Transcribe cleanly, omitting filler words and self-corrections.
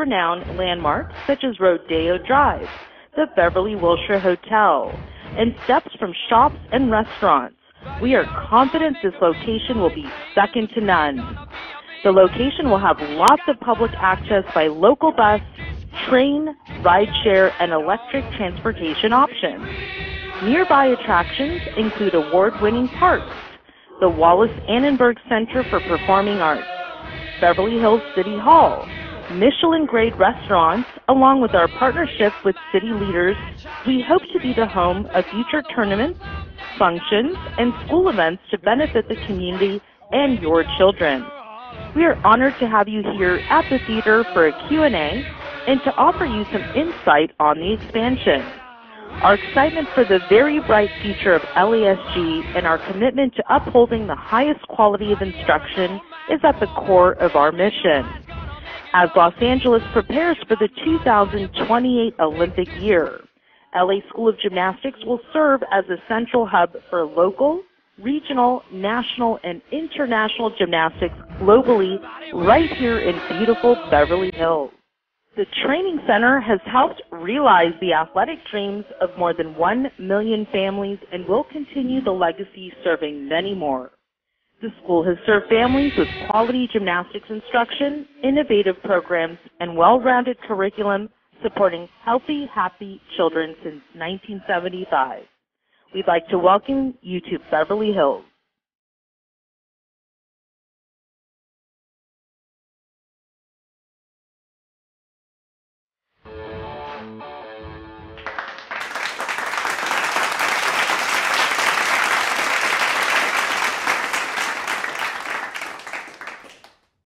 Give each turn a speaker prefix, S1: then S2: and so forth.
S1: world-renowned landmarks such as Rodeo Drive, the Beverly Wilshire Hotel, and steps from shops and restaurants. We are confident this location will be second to none. The location will have lots of public access by local bus, train, rideshare, and electric transportation options. Nearby attractions include award-winning parks, the Wallace Annenberg Center for Performing Arts, Beverly Hills City Hall, Michelin-grade restaurants. Along with our partnership with city leaders, we hope to be the home of future tournaments, functions, and school events to benefit the community and your children. We are honored to have you here at the theater for a Q&A and to offer you some insight on the expansion. Our excitement for the very bright future of LASG and our commitment to upholding the highest quality of instruction is at the core of our mission. As Los Angeles prepares for the 2028 Olympic year, LA School of Gymnastics will serve as a central hub for local, regional, national, and international gymnastics globally right here in beautiful Beverly Hills. The training center has helped realize the athletic dreams of more than 1 million families and will continue the legacy serving many more. The school has served families with quality gymnastics instruction, innovative programs, and well-rounded curriculum supporting healthy, happy children since 1975. We'd like to welcome you to Beverly Hills.